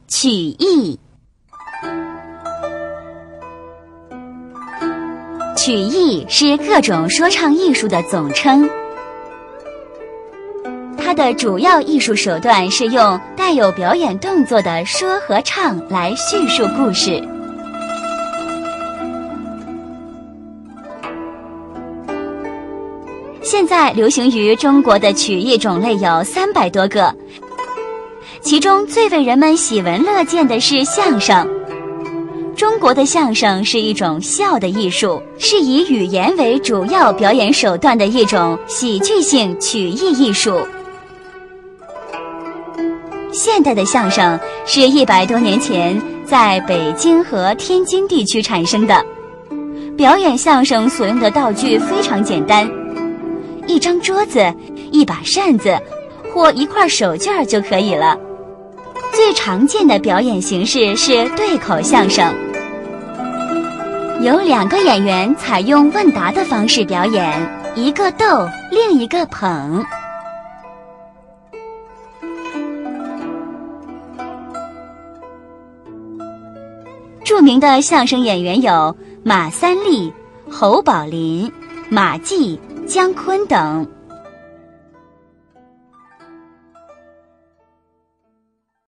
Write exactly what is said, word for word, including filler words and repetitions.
曲艺。曲艺是各种说唱艺术的总称，它的主要艺术手段是用带有表演动作的说和唱来叙述故事。现在流行于中国的曲艺种类有三百多个，其中最为人们喜闻乐见的是相声。中国的相声是一种笑的艺术，是以语言为主要表演手段的一种喜剧性曲艺艺术。现代的相声是一百多年前在北京和天津地区产生的，表演相声所用的道具非常简单，一张桌子、一把扇子或一块手绢就可以了。最常见的表演形式是对口相声，有两个演员采用问答的方式表演，一个逗，另一个捧。著名的相声演员有马三立、侯宝林、马季、姜昆等。